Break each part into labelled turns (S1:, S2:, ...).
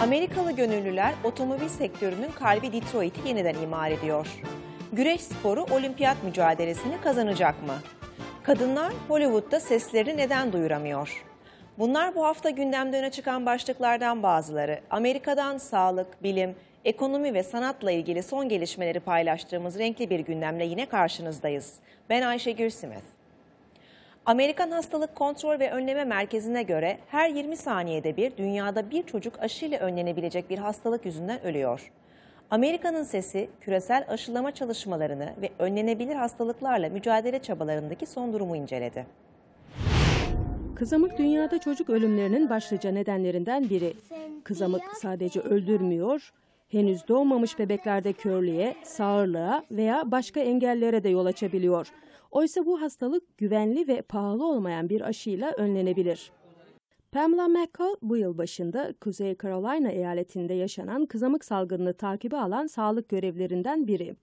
S1: Amerikalı gönüllüler otomobil sektörünün kalbi Detroit'i yeniden imar ediyor. Güreş sporu olimpiyat mücadelesini kazanacak mı? Kadınlar Hollywood'da seslerini neden duyuramıyor? Bunlar bu hafta gündemde öne çıkan başlıklardan bazıları. Amerika'dan sağlık, bilim, ekonomi ve sanatla ilgili son gelişmeleri paylaştığımız renkli bir gündemle yine karşınızdayız. Ben Ayşegül Simeth. Amerikan Hastalık Kontrol ve Önleme Merkezi'ne göre her 20 saniyede bir dünyada bir çocuk aşıyla önlenebilecek bir hastalık yüzünden ölüyor. Amerika'nın Sesi, küresel aşılama çalışmalarını ve önlenebilir hastalıklarla mücadele çabalarındaki son durumu inceledi.
S2: Kızamık dünyada çocuk ölümlerinin başlıca nedenlerinden biri. Kızamık sadece öldürmüyor, henüz doğmamış bebeklerde körlüğe, sağırlığa veya başka engellere de yol açabiliyor. Oysa bu hastalık güvenli ve pahalı olmayan bir aşıyla önlenebilir. Pamela McCall bu yıl başında Kuzey Carolina eyaletinde yaşanan kızamık salgınını takibe alan sağlık görevlilerinden biri.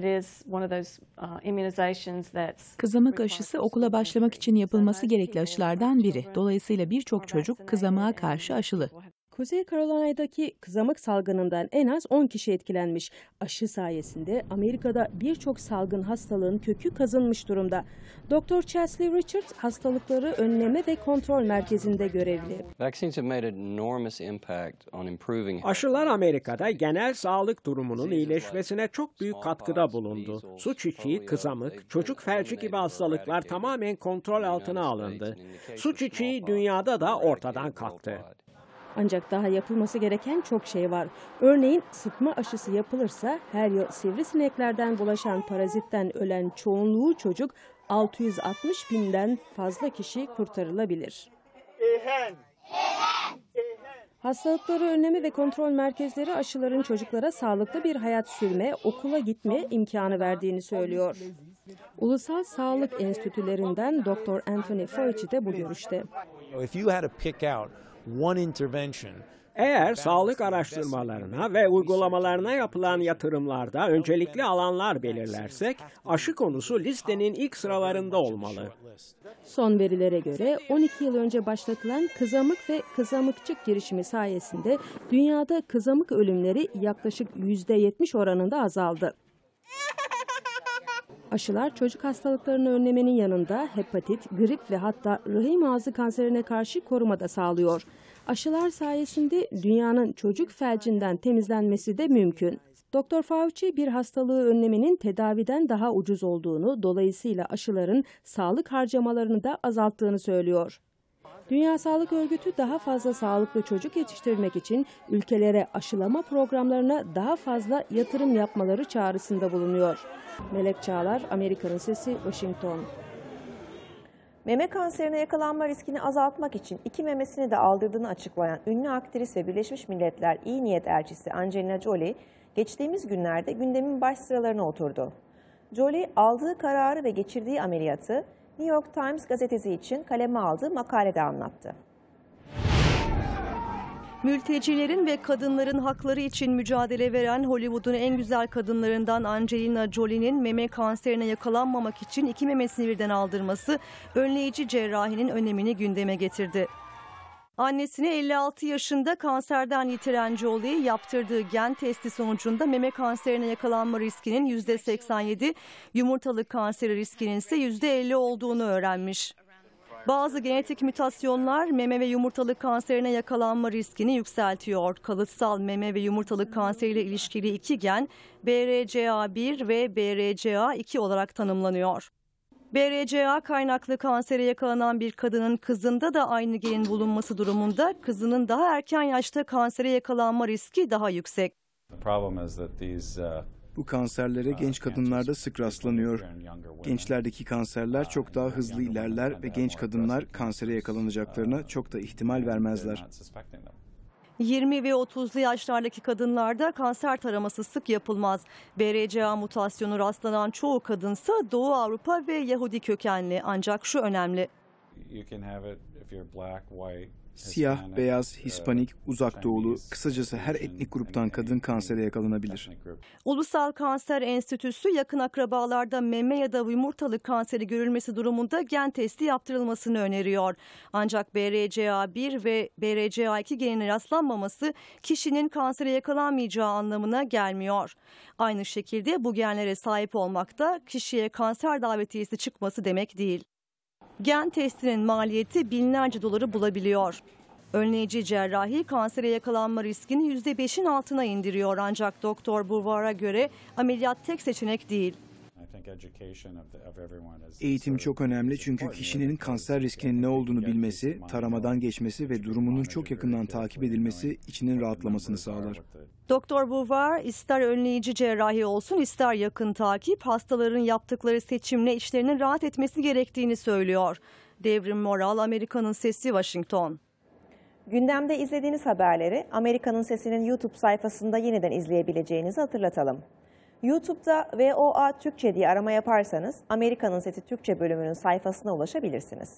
S3: Kızamık aşısı okula başlamak için yapılması gerekli aşılardan biri. Dolayısıyla birçok çocuk kızamığa karşı aşılı.
S2: Kuzey Carolina'daki kızamık salgınından en az 10 kişi etkilenmiş. Aşı sayesinde Amerika'da birçok salgın hastalığın kökü kazınmış durumda. Dr. Chesley Richards hastalıkları önleme ve kontrol merkezinde görevli.
S4: Aşılar Amerika'da genel sağlık durumunun iyileşmesine çok büyük katkıda bulundu. Su çiçeği, kızamık, çocuk felci gibi hastalıklar tamamen kontrol altına alındı. Su çiçeği dünyada da ortadan kalktı.
S2: Ancak daha yapılması gereken çok şey var. Örneğin sıtma aşısı yapılırsa her yıl sivrisineklerden bulaşan parazitten ölen çoğunluğu çocuk 660 binden fazla kişi kurtarılabilir. Hastalıkları önleme ve kontrol merkezleri aşıların çocuklara sağlıklı bir hayat sürme, okula gitme imkanı verdiğini söylüyor. Ulusal Sağlık Enstitülerinden Dr. Anthony Fauci de bu görüşte.
S4: Eğer sağlık araştırmalarına ve uygulamalarına yapılan yatırımlarda öncelikli alanlar belirlersek, aşı konusu listenin ilk sıralarında olmalı.
S2: Son verilere göre 12 yıl önce başlatılan kızamık ve kızamıkçık girişimi sayesinde dünyada kızamık ölümleri yaklaşık %70 oranında azaldı. Aşılar çocuk hastalıklarını önlemenin yanında hepatit, grip ve hatta rahim ağzı kanserine karşı koruma da sağlıyor. Aşılar sayesinde dünyanın çocuk felcinden temizlenmesi de mümkün. Dr. Fauci bir hastalığı önlemenin tedaviden daha ucuz olduğunu, dolayısıyla aşıların sağlık harcamalarını da azalttığını söylüyor. Dünya Sağlık Örgütü daha fazla sağlıklı çocuk yetiştirmek için ülkelere aşılama programlarına daha fazla yatırım yapmaları çağrısında bulunuyor. Melek Çağlar, Amerika'nın Sesi, Washington.
S1: Meme kanserine yakalanma riskini azaltmak için iki memesini de aldırdığını açıklayan ünlü aktris ve Birleşmiş Milletler İyi Niyet Elçisi Angelina Jolie, geçtiğimiz günlerde gündemin baş sıralarına oturdu. Jolie, aldığı kararı ve geçirdiği ameliyatı New York Times gazetesi için kaleme aldığı makalede anlattı.
S5: Mültecilerin ve kadınların hakları için mücadele veren Hollywood'un en güzel kadınlarından Angelina Jolie'nin meme kanserine yakalanmamak için iki memesini birden aldırması önleyici cerrahinin önemini gündeme getirdi. Annesini 56 yaşında kanserden yitiren Jolie, yaptırdığı gen testi sonucunda meme kanserine yakalanma riskinin %87, yumurtalık kanseri riskinin ise %50 olduğunu öğrenmiş. Bazı genetik mutasyonlar meme ve yumurtalık kanserine yakalanma riskini yükseltiyor. Kalıtsal meme ve yumurtalık kanseriyle ilişkili iki gen BRCA1 ve BRCA2 olarak tanımlanıyor. BRCA kaynaklı kansere yakalanan bir kadının kızında da aynı genin bulunması durumunda kızının daha erken yaşta kansere yakalanma riski daha yüksek.
S6: Bu kanserlere genç kadınlarda sık rastlanıyor. Gençlerdeki kanserler çok daha hızlı ilerler ve genç kadınlar kansere yakalanacaklarına çok da ihtimal vermezler.
S5: 20 ve 30'lu yaşlardaki kadınlarda kanser taraması sık yapılmaz. BRCA mutasyonu rastlanan çoğu kadınsa Doğu Avrupa ve Yahudi kökenli. Ancak şu önemli.
S6: Siyah, beyaz, Hispanik, uzak doğulu, kısacası her etnik gruptan kadın kansere yakalanabilir.
S5: Ulusal Kanser Enstitüsü yakın akrabalarda meme ya da yumurtalık kanseri görülmesi durumunda gen testi yaptırılmasını öneriyor. Ancak BRCA1 ve BRCA2 genine rastlanmaması kişinin kansere yakalanmayacağı anlamına gelmiyor. Aynı şekilde bu genlere sahip olmak da kişiye kanser davetiyesi çıkması demek değil. Gen testinin maliyeti binlerce doları bulabiliyor. Önleyici cerrahi kansere yakalanma riskini %5'in altına indiriyor ancak Doktor Bouvard'a göre ameliyat tek seçenek değil.
S6: Eğitim çok önemli çünkü kişinin kanser riskinin ne olduğunu bilmesi, taramadan geçmesi ve durumunun çok yakından takip edilmesi içinin rahatlamasını sağlar.
S5: Doktor Bouvard ister önleyici cerrahi olsun ister yakın takip hastaların yaptıkları seçimle işlerinin rahat etmesi gerektiğini söylüyor. Devrim Moral, Amerika'nın Sesi, Washington.
S1: Gündemde izlediğiniz haberleri Amerika'nın Sesi'nin YouTube sayfasında yeniden izleyebileceğinizi hatırlatalım. YouTube'da VOA Türkçe diye arama yaparsanız Amerika'nın Sesi Türkçe bölümünün sayfasına ulaşabilirsiniz.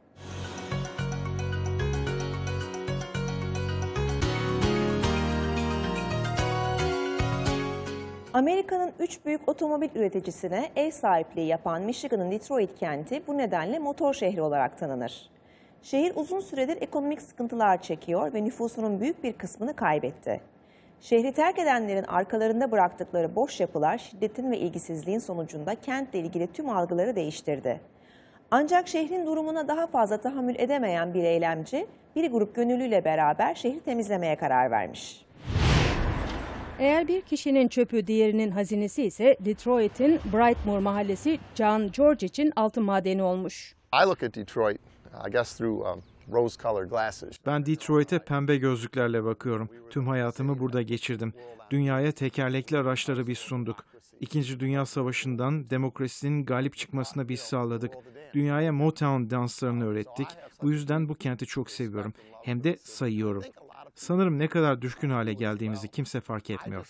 S1: Amerika'nın 3 büyük otomobil üreticisine ev sahipliği yapan Michigan'ın Detroit kenti bu nedenle motor şehri olarak tanınır. Şehir uzun süredir ekonomik sıkıntılar çekiyor ve nüfusunun büyük bir kısmını kaybetti. Şehri terk edenlerin arkalarında bıraktıkları boş yapılar şiddetin ve ilgisizliğin sonucunda kentle ilgili tüm algıları değiştirdi. Ancak şehrin durumuna daha fazla tahammül edemeyen bir eylemci bir grup gönüllüyle beraber şehri temizlemeye karar vermiş.
S2: Eğer bir kişinin çöpü diğerinin hazinesi ise Detroit'in Brightmoor mahallesi John George için altın madeni olmuş.
S7: I look at Detroit, I guess through rose-colored glasses.
S8: Ben Detroit'e pembe gözlüklerle bakıyorum. Tüm hayatımı burada geçirdim. Dünyaya tekerlekli araçları biz sunduk. İkinci Dünya Savaşı'ndan demokrasinin galip çıkmasına biz sağladık. Dünyaya Motown danslarını öğrettik. Bu yüzden bu kenti çok seviyorum. Hem de sayıyorum. Sanırım ne kadar düşkün hale geldiğimizi kimse fark etmiyor.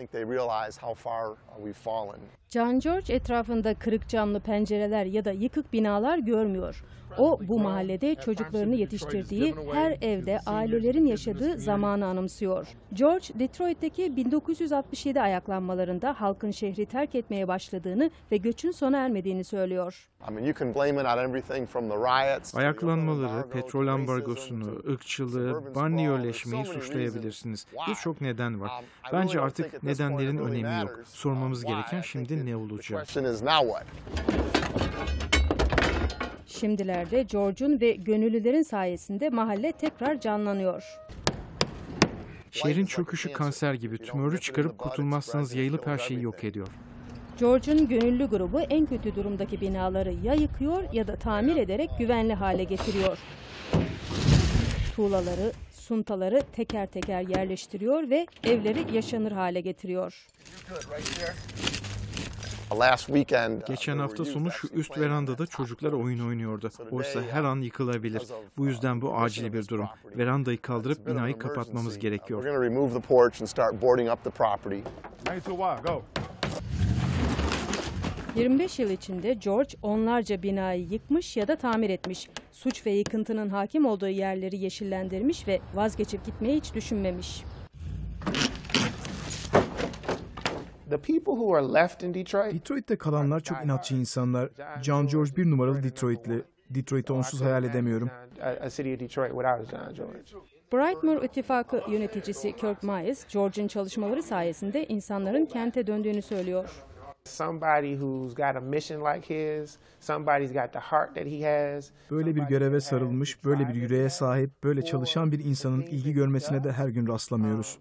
S2: John George etrafında kırık camlı pencereler ya da yıkık binalar görmüyor. O bu mahallede çocuklarını yetiştirdiği her evde ailelerin yaşadığı zamanı anımsıyor. George, Detroit'teki 1967 ayaklanmalarında halkın şehri terk etmeye başladığını ve göçün sona ermediğini söylüyor.
S8: Ayaklanmaları, petrol ambargosunu, ırkçılığı, banliyöleşmeyi suçlayabilirsiniz. Birçok neden var. Bence artık nedenlerin önemi yok. Sormamız gereken şimdi ne olacak?
S2: Şimdilerde George'un ve gönüllülerin sayesinde mahalle tekrar canlanıyor.
S8: Şehrin çöküşü kanser gibi, tümörü çıkarıp kurtulmazsanız yayılıp her şeyi yok ediyor.
S2: George'un gönüllü grubu en kötü durumdaki binaları ya yıkıyor ya da tamir ederek güvenli hale getiriyor. Tuğlaları, suntaları teker teker yerleştiriyor ve evleri yaşanır hale getiriyor.
S8: Geçen hafta sonu şu üst verandada çocuklar oyun oynuyordu. Oysa her an yıkılabilir. Bu yüzden bu acil bir durum. Verandayı kaldırıp binayı kapatmamız gerekiyor.
S2: 25 yıl içinde George onlarca binayı yıkmış ya da tamir etmiş. Suç ve yıkıntının hakim olduğu yerleri yeşillendirmiş ve vazgeçip gitmeyi hiç düşünmemiş.
S6: Detroit'te kalanlar çok inatçı insanlar. John George bir numaralı Detroit'li. Detroit'i onsuz hayal edemiyorum.
S2: Brightmoor İttifakı yöneticisi Kirk Miles, George'un çalışmaları sayesinde insanların kente döndüğünü söylüyor.
S6: Böyle bir göreve sarılmış, böyle bir yüreğe sahip, böyle çalışan bir insanın ilgi görmesine de her gün rastlamıyoruz.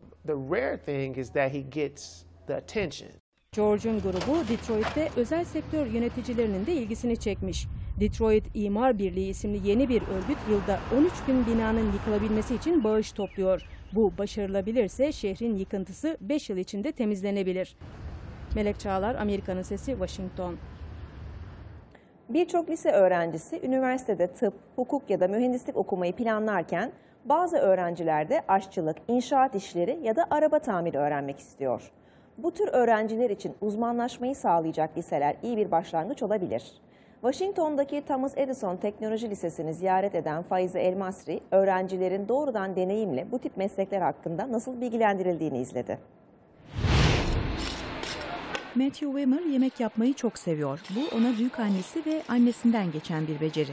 S2: George'un grubu Detroit'te özel sektör yöneticilerinin de ilgisini çekmiş. Detroit İmar Birliği isimli yeni bir örgüt yılda 13.000 binanın yıkılabilmesi için bağış topluyor. Bu başarılabilirse şehrin yıkıntısı 5 yıl içinde temizlenebilir. Melek Çağlar, Amerika'nın Sesi, Washington.
S1: Birçok lise öğrencisi üniversitede tıp, hukuk ya da mühendislik okumayı planlarken bazı öğrenciler de aşçılık, inşaat işleri ya da araba tamiri öğrenmek istiyor. Bu tür öğrenciler için uzmanlaşmayı sağlayacak liseler iyi bir başlangıç olabilir. Washington'daki Thomas Edison Teknoloji Lisesi'ni ziyaret eden Faize Elmasri, öğrencilerin doğrudan deneyimle bu tip meslekler hakkında nasıl bilgilendirildiğini izledi.
S3: Matthew Wimmer yemek yapmayı çok seviyor. Bu ona büyükannesi ve annesinden geçen bir beceri.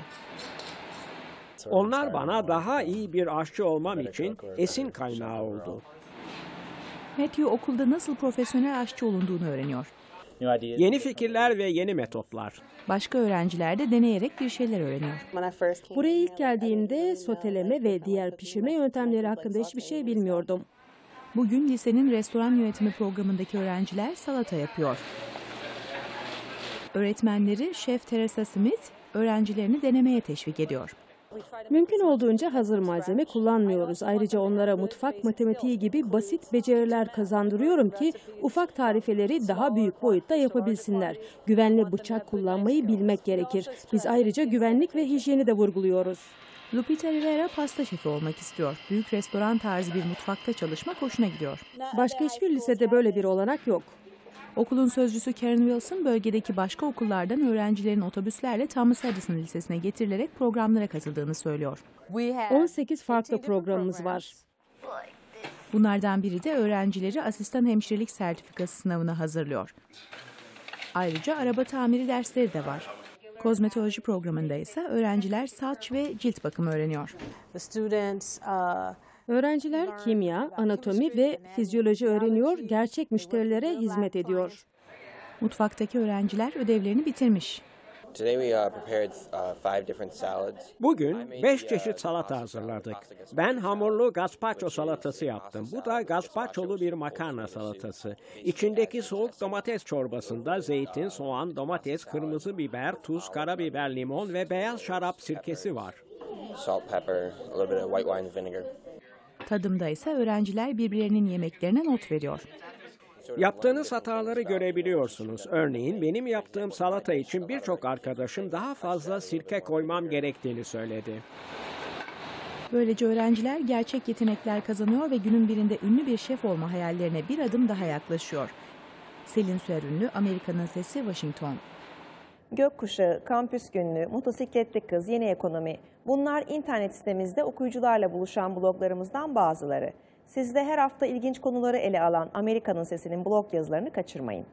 S4: Onlar bana daha iyi bir aşçı olmam için esin kaynağı oldu.
S3: Matthew okulda nasıl profesyonel aşçı olunduğunu öğreniyor.
S4: Yeni fikirler ve yeni metotlar.
S3: Başka öğrenciler de deneyerek bir şeyler öğreniyor.
S2: Buraya ilk geldiğimde soteleme ve diğer pişirme yöntemleri hakkında hiçbir şey bilmiyordum.
S3: Bugün lisenin restoran yönetimi programındaki öğrenciler salata yapıyor. Öğretmenleri Şef Teresa Smith öğrencilerini denemeye teşvik ediyor.
S2: Mümkün olduğunca hazır malzeme kullanmıyoruz. Ayrıca onlara mutfak matematiği gibi basit beceriler kazandırıyorum ki ufak tarifeleri daha büyük boyutta yapabilsinler. Güvenli bıçak kullanmayı bilmek gerekir. Biz ayrıca güvenlik ve hijyeni de vurguluyoruz.
S3: Lupita Rivera pasta şefi olmak istiyor. Büyük restoran tarzı bir mutfakta çalışmak hoşuna gidiyor.
S2: Başka hiçbir lisede böyle bir olanak yok.
S3: Okulun sözcüsü Karen Wilson, bölgedeki başka okullardan öğrencilerin otobüslerle Thomas Edison Lisesi'ne getirilerek programlara katıldığını söylüyor.
S2: 18 farklı programımız var.
S3: Bunlardan biri de öğrencileri asistan hemşirelik sertifikası sınavına hazırlıyor. Ayrıca araba tamiri dersleri de var. Kozmetoloji programında ise öğrenciler saç ve cilt bakımı öğreniyor.
S2: Öğrenciler kimya, anatomi ve fizyoloji öğreniyor, gerçek müşterilere hizmet ediyor.
S3: Mutfaktaki öğrenciler ödevlerini bitirmiş.
S4: Bugün 5 çeşit salata hazırladık. Ben hamurlu gazpacho salatası yaptım. Bu da gazpacholu bir makarna salatası. İçindeki soğuk domates çorbasında zeytin, soğan, domates, kırmızı biber, tuz, karabiber, limon ve beyaz şarap sirkesi var.
S9: Salt, pepper, a little bit of white wine vinegar.
S3: Tadımda ise öğrenciler birbirlerinin yemeklerine not veriyor.
S4: Yaptığınız hataları görebiliyorsunuz. Örneğin benim yaptığım salata için birçok arkadaşım daha fazla sirke koymam gerektiğini söyledi.
S3: Böylece öğrenciler gerçek yetenekler kazanıyor ve günün birinde ünlü bir şef olma hayallerine bir adım daha yaklaşıyor. Selin Süerünlü, Amerika'nın Sesi, Washington.
S1: Gökkuşağı, Kampüs Günlüğü, Motosikletli Kız, Yeni Ekonomi. Bunlar internet sitemizde okuyucularla buluşan bloglarımızdan bazıları. Siz de her hafta ilginç konuları ele alan Amerika'nın Sesi'nin blog yazılarını kaçırmayın.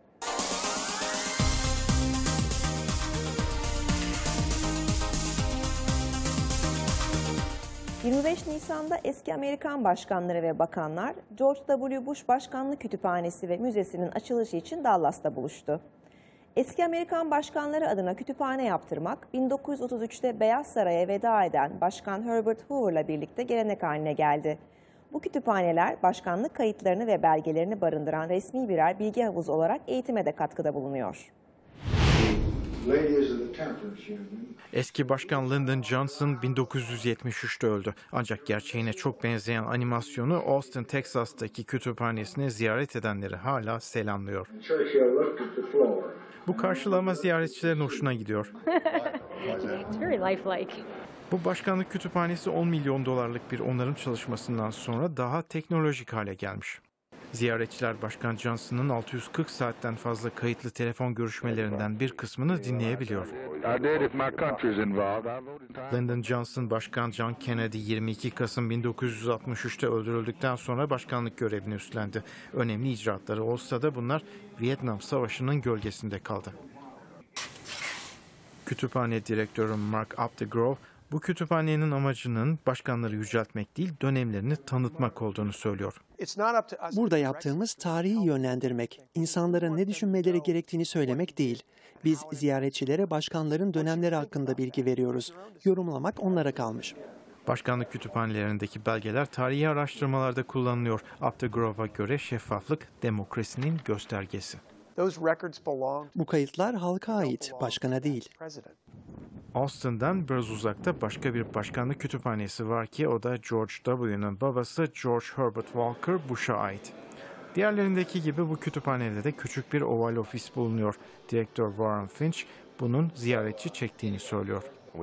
S1: ...25 Nisan'da eski Amerikan başkanları ve bakanlar... George W. Bush Başkanlık Kütüphanesi ve Müzesi'nin açılışı için Dallas'ta buluştu. Eski Amerikan başkanları adına kütüphane yaptırmak, 1933'te Beyaz Saray'a veda eden Başkan Herbert Hoover'la birlikte gelenek haline geldi. Bu kütüphaneler başkanlık kayıtlarını ve belgelerini barındıran resmi birer bilgi havuzu olarak eğitime de katkıda bulunuyor.
S8: Eski başkan Lyndon Johnson 1973'te öldü. Ancak gerçeğine çok benzeyen animasyonu Austin, Texas'taki kütüphanesini ziyaret edenleri hala selamlıyor. Bu karşılama ziyaretçilerin hoşuna gidiyor. Bu başkanlık kütüphanesi 10 milyon dolarlık bir onarım çalışmasından sonra daha teknolojik hale gelmiş. Ziyaretçiler Başkan Johnson'ın 640 saatten fazla kayıtlı telefon görüşmelerinden bir kısmını dinleyebiliyor. Lyndon Johnson, Başkan John Kennedy 22 Kasım 1963'te öldürüldükten sonra başkanlık görevini üstlendi. Önemli icraatları olsa da bunlar Vietnam Savaşı'nın gölgesinde kaldı. Kütüphane direktörü Mark Updegrove, bu kütüphanenin amacının başkanları yüceltmek değil, dönemlerini tanıtmak olduğunu söylüyor.
S10: Burada yaptığımız tarihi yönlendirmek, insanların ne düşünmeleri gerektiğini söylemek değil. Biz ziyaretçilere başkanların dönemleri hakkında bilgi veriyoruz. Yorumlamak onlara kalmış.
S8: Başkanlık kütüphanelerindeki belgeler tarihi araştırmalarda kullanılıyor. Updegrove'a göre şeffaflık demokrasinin göstergesi.
S10: Bu kayıtlar halka ait, başkana değil.
S8: Austin'dan biraz uzakta başka bir başkanlık kütüphanesi var ki o da George W.'nun babası George Herbert Walker Bush'a ait. Diğerlerindeki gibi bu kütüphanede de küçük bir oval ofis bulunuyor. Direktör Warren Finch bunun ziyaretçi çektiğini söylüyor.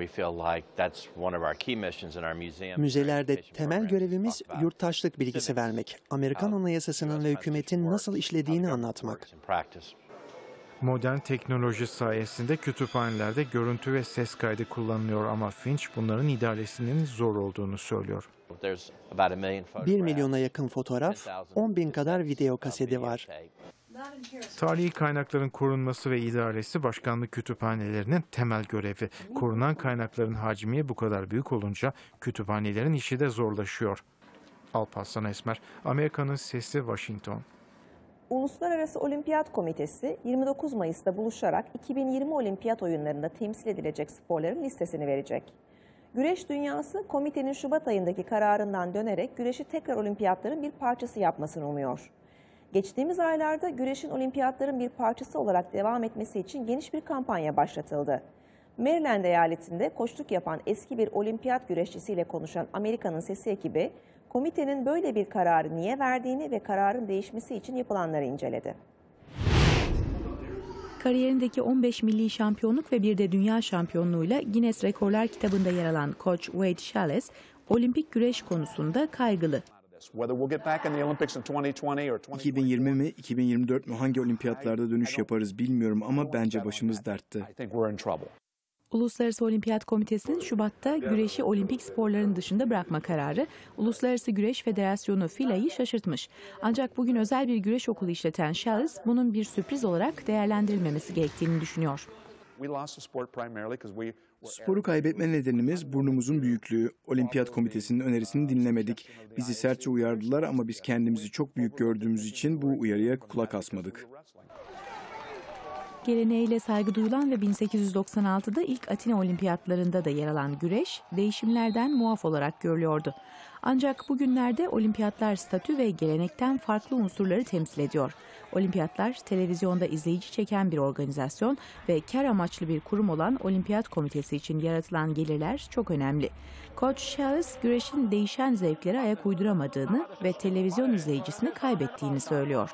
S10: Müzelerde temel görevimiz yurttaşlık bilgisi vermek, Amerikan Anayasası'nın ve hükümetin nasıl işlediğini anlatmak.
S8: Modern teknoloji sayesinde kütüphanelerde görüntü ve ses kaydı kullanılıyor ama Finch bunların idaresinin zor olduğunu söylüyor.
S10: 1 milyona yakın fotoğraf, 10.000 kadar video kaseti var.
S8: Tarihi kaynakların korunması ve idaresi başkanlık kütüphanelerinin temel görevi. Korunan kaynakların hacmi bu kadar büyük olunca kütüphanelerin işi de zorlaşıyor. Alparslan Esmer, Amerika'nın Sesi, Washington.
S1: Uluslararası Olimpiyat Komitesi 29 Mayıs'ta buluşarak 2020 Olimpiyat Oyunları'nda temsil edilecek sporların listesini verecek. Güreş dünyası komitenin Şubat ayındaki kararından dönerek güreşi tekrar olimpiyatların bir parçası yapmasını umuyor. Geçtiğimiz aylarda güreşin olimpiyatların bir parçası olarak devam etmesi için geniş bir kampanya başlatıldı. Maryland eyaletinde koçluk yapan eski bir olimpiyat güreşçisiyle konuşan Amerika'nın Sesi ekibi, komitenin böyle bir kararı niye verdiğini ve kararın değişmesi için yapılanları inceledi.
S3: Kariyerindeki 15 milli şampiyonluk ve bir de dünya şampiyonluğuyla Guinness Rekorlar kitabında yer alan koç Wade Shales, olimpik güreş konusunda kaygılı.
S6: 2020 mi, 2024 mü hangi olimpiyatlarda dönüş yaparız bilmiyorum ama bence başımız dertte.
S3: Uluslararası Olimpiyat Komitesi'nin Şubat'ta güreşi olimpik sporların dışında bırakma kararı, Uluslararası Güreş Federasyonu FILA'yı şaşırtmış. Ancak bugün özel bir güreş okulu işleten Shales, bunun bir sürpriz olarak değerlendirilmemesi gerektiğini düşünüyor.
S6: Sporu kaybetme nedenimiz burnumuzun büyüklüğü. Olimpiyat Komitesi'nin önerisini dinlemedik. Bizi sertçe uyardılar ama biz kendimizi çok büyük gördüğümüz için bu uyarıya kulak asmadık.
S3: Geleneğiyle saygı duyulan ve 1896'da ilk Atina Olimpiyatlarında da yer alan güreş, değişimlerden muaf olarak görülüyordu. Ancak bugünlerde olimpiyatlar statü ve gelenekten farklı unsurları temsil ediyor. Olimpiyatlar, televizyonda izleyici çeken bir organizasyon ve kar amaçlı bir kurum olan Olimpiyat Komitesi için yaratılan gelirler çok önemli. Koç Shales, güreşin değişen zevklere ayak uyduramadığını ve televizyon izleyicisini kaybettiğini söylüyor.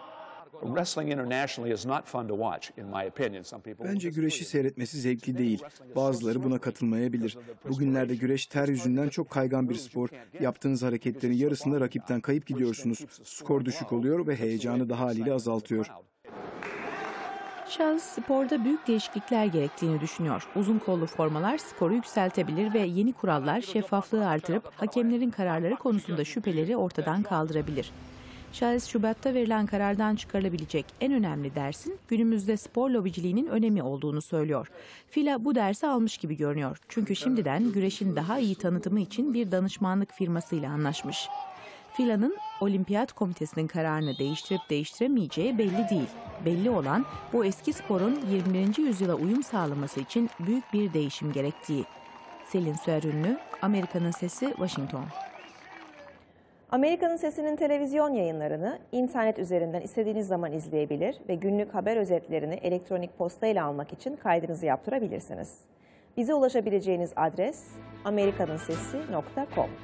S6: Bence güreşi seyretmesi zevkli değil. Bazıları buna katılmayabilir. Bugünlerde güreş ter yüzünden çok kaygan bir spor. Yaptığınız hareketlerin yarısında rakipten kayıp gidiyorsunuz. Skor düşük oluyor ve heyecanı da haliyle azaltıyor.
S3: Shales sporda büyük değişiklikler gerektiğini düşünüyor. Uzun kollu formalar skoru yükseltebilir ve yeni kurallar şeffaflığı artırıp hakemlerin kararları konusunda şüpheleri ortadan kaldırabilir. Shales, Şubat'ta verilen karardan çıkarılabilecek en önemli dersin günümüzde spor lobiciliğinin önemi olduğunu söylüyor. FILA bu dersi almış gibi görünüyor. Çünkü şimdiden güreşin daha iyi tanıtımı için bir danışmanlık firmasıyla anlaşmış. FILA'nın Olimpiyat Komitesi'nin kararını değiştirip değiştiremeyeceği belli değil. Belli olan bu eski sporun 21. yüzyıla uyum sağlaması için büyük bir değişim gerektiği. Selin Süerünlü, Amerika'nın Sesi, Washington.
S1: Amerika'nın Sesi'nin televizyon yayınlarını internet üzerinden istediğiniz zaman izleyebilir ve günlük haber özetlerini elektronik postayla almak için kaydınızı yaptırabilirsiniz. Bize ulaşabileceğiniz adres amerikanansesi.com.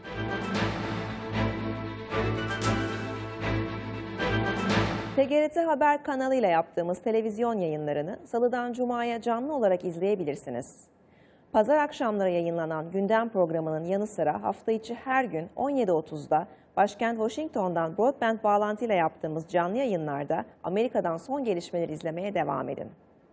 S1: TGRT Haber kanalıyla yaptığımız televizyon yayınlarını Salıdan Cuma'ya canlı olarak izleyebilirsiniz. Pazar akşamları yayınlanan gündem programının yanı sıra hafta içi her gün 17.30'da başkent Washington'dan broadband bağlantıyla yaptığımız canlı yayınlarda Amerika'dan son gelişmeleri izlemeye devam edin.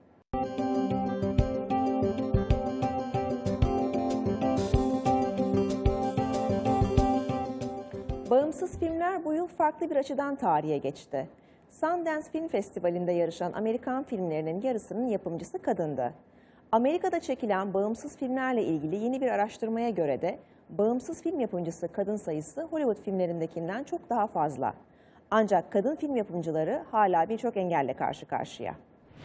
S1: Bağımsız filmler bu yıl farklı bir açıdan tarihe geçti. Sundance Film Festivali'nde yarışan Amerikan filmlerinin yarısının yapımcısı kadındı. Amerika'da çekilen bağımsız filmlerle ilgili yeni bir araştırmaya göre de bağımsız film yapımcısı kadın sayısı Hollywood filmlerindekinden çok daha fazla. Ancak kadın film yapımcıları hala birçok engelle karşı karşıya.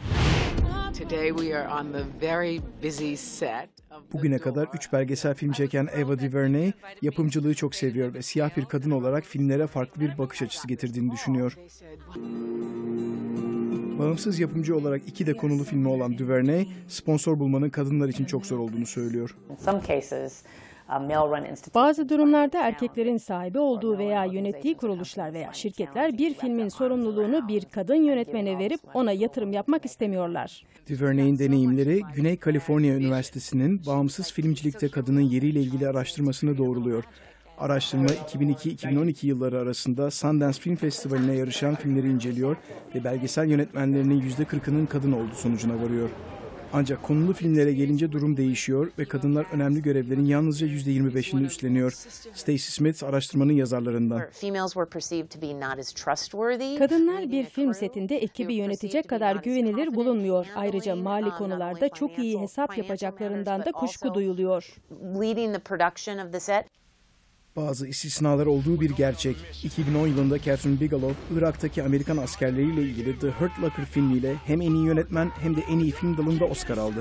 S6: Bugüne kadar 3 belgesel film çeken Ava DuVernay yapımcılığı çok seviyor ve siyah bir kadın olarak filmlere farklı bir bakış açısı getirdiğini düşünüyor. Bağımsız yapımcı olarak 2 de konulu filmi olan DuVernay, sponsor bulmanın kadınlar için çok zor olduğunu söylüyor.
S2: Bazı durumlarda erkeklerin sahibi olduğu veya yönettiği kuruluşlar veya şirketler bir filmin sorumluluğunu bir kadın yönetmene verip ona yatırım yapmak istemiyorlar.
S6: DuVernay'in deneyimleri Güney Kaliforniya Üniversitesi'nin bağımsız filmcilikte kadının yeriyle ilgili araştırmasını doğruluyor. Araştırma 2002-2012 yılları arasında Sundance Film Festivali'ne yarışan filmleri inceliyor ve belgesel yönetmenlerinin %40'ının kadın olduğu sonucuna varıyor. Ancak konulu filmlere gelince durum değişiyor ve kadınlar önemli görevlerin yalnızca %25'ini üstleniyor. Stacey Smith araştırmanın yazarlarından.
S2: Kadınlar bir film setinde ekibi yönetecek kadar güvenilir bulunmuyor. Ayrıca mali konularda çok iyi hesap yapacaklarından da kuşku duyuluyor.
S6: Bazı istisnalar olduğu bir gerçek. 2010 yılında Catherine Bigelow, Irak'taki Amerikan askerleriyle ilgili The Hurt Locker filmiyle hem en iyi yönetmen hem de en iyi film dalında Oscar aldı.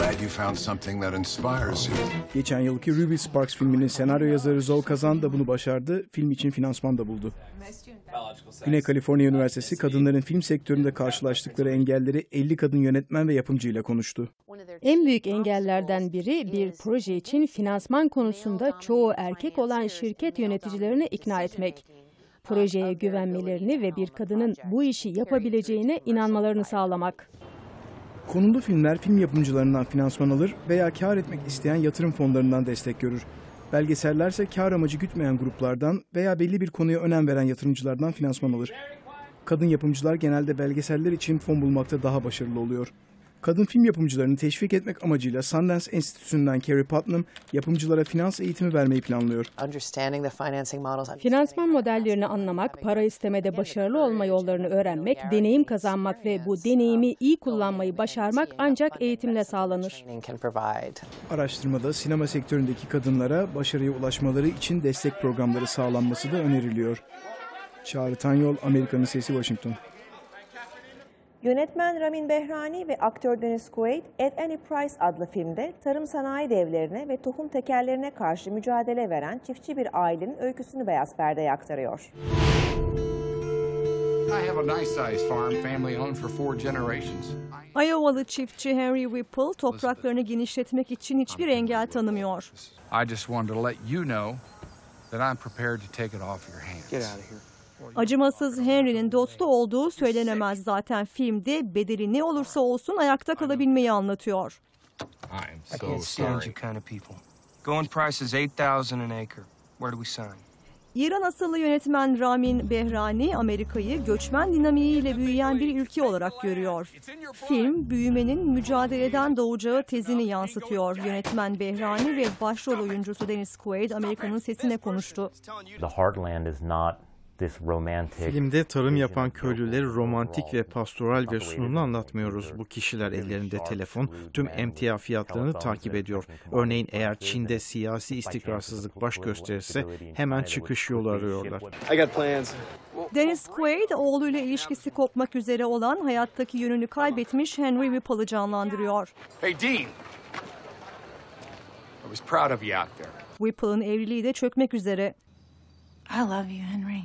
S6: Geçen yılki Ruby Sparks filminin senaryo yazarı Zoe Kazan da bunu başardı, film için finansman da buldu. Güney Kaliforniya Üniversitesi kadınların film sektöründe karşılaştıkları engelleri 50 kadın yönetmen ve yapımcıyla konuştu.
S2: En büyük engellerden biri bir proje için finansman konusunda çoğu erkek olan şirket yöneticilerini ikna etmek. Projeye güvenmelerini ve bir kadının bu işi yapabileceğine inanmalarını sağlamak.
S6: Konulu filmler film yapımcılarından finansman alır veya kar etmek isteyen yatırım fonlarından destek görür. Belgesellerse kar amacı gütmeyen gruplardan veya belli bir konuya önem veren yatırımcılardan finansman alır. Kadın yapımcılar genelde belgeseller için fon bulmakta daha başarılı oluyor. Kadın film yapımcılarını teşvik etmek amacıyla Sundance Enstitüsü'nden Carrie Putnam, yapımcılara finans eğitimi vermeyi planlıyor.
S2: Finansman modellerini anlamak, para istemede başarılı olma yollarını öğrenmek, deneyim kazanmak ve bu deneyimi iyi kullanmayı başarmak ancak eğitimle sağlanır.
S6: Araştırmada sinema sektöründeki kadınlara başarıya ulaşmaları için destek programları sağlanması da öneriliyor. Çağrı Tanyol, Amerika'nın Sesi, Washington.
S1: Yönetmen Ramin Behrani ve aktör Dennis Quaid, At Any Price adlı filmde tarım sanayi devlerine ve tohum tekellerine karşı mücadele veren çiftçi bir ailenin öyküsünü beyaz perdeye aktarıyor.
S5: Iowalı çiftçi Henry Whipple topraklarını genişletmek için hiçbir engel tanımıyor. Acımasız Henry'nin dostu olduğu söylenemez zaten. Filmde bedeli ne olursa olsun ayakta kalabilmeyi anlatıyor. İran asıllı yönetmen Ramin Behrani, Amerika'yı göçmen dinamiğiyle büyüyen bir ülke olarak görüyor. Film, büyümenin mücadeleden doğacağı tezini yansıtıyor. Yönetmen Behrani ve başrol oyuncusu Dennis Quaid, Amerika'nın Sesi'ne konuştu.
S8: Filmde tarım yapan köylüleri romantik ve pastoral versiyonunu anlatmıyoruz. Bu kişiler ellerinde telefon, tüm emtia fiyatlarını takip ediyor. Örneğin eğer Çin'de siyasi istikrarsızlık baş gösterirse hemen çıkış yolu arıyorlar.
S5: Dennis Quaid, oğluyla ilişkisi kopmak üzere olan, hayattaki yönünü kaybetmiş Henry Whipple'ı canlandırıyor.
S11: Hey Dean, I was proud of you out there.
S5: Whipple'ın evliliği de çökmek üzere.
S12: I love you, Henry.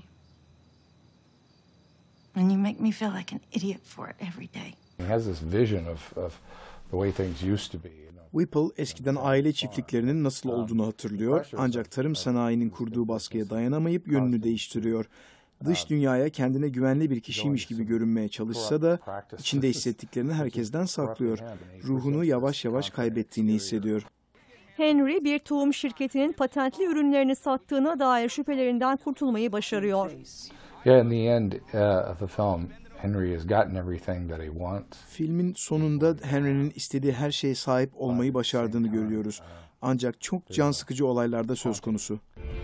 S12: And you make me feel like an idiot for it every day.
S13: He has this vision of the way things used to be.
S6: Whipple eskiden aile çiftliklerinin nasıl olduğunu hatırlıyor, ancak tarım sanayinin kurduğu baskıya dayanamayıp yönünü değiştiriyor. Dış dünyaya kendine güvenli bir kişiymiş gibi görünmeye çalışsa da içinde hissettiklerini herkesten saklıyor. Ruhunu yavaş yavaş kaybettiğini hissediyor.
S5: Henry, bir tohum şirketinin patentli ürünlerini sattığına dair şüphelerinden kurtulmayı başarıyor.
S6: Filmin sonunda Henry'nin istediği her şeye sahip olmayı başardığını görüyoruz. Ancak çok can sıkıcı olaylarda söz konusu.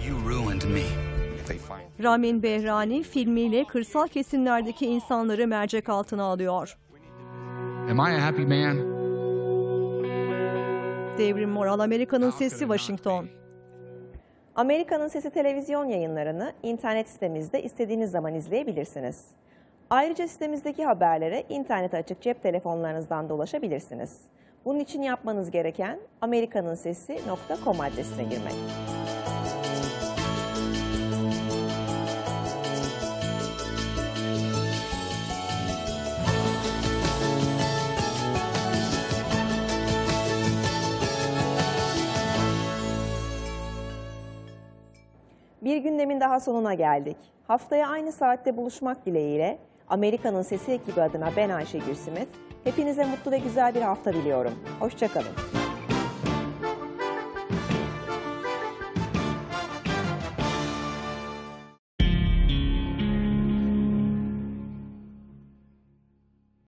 S5: Ramin Behrani filmiyle kırsal kesimlerdeki insanları mercek altına alıyor.
S11: Am I a happy man?
S5: Devrim Moral, Amerika'nın Sesi, Washington.
S1: Amerika'nın Sesi televizyon yayınlarını internet sitemizde istediğiniz zaman izleyebilirsiniz. Ayrıca sitemizdeki haberlere internet açık cep telefonlarınızdan da ulaşabilirsiniz. Bunun için yapmanız gereken amerikanunsesi.com adresine girmek. Bir gündemin daha sonuna geldik. Haftaya aynı saatte buluşmak dileğiyle Amerika'nın Sesi ekibi adına ben Ayşegül Simit. Hepinize mutlu ve güzel bir hafta diliyorum. Hoşça kalın.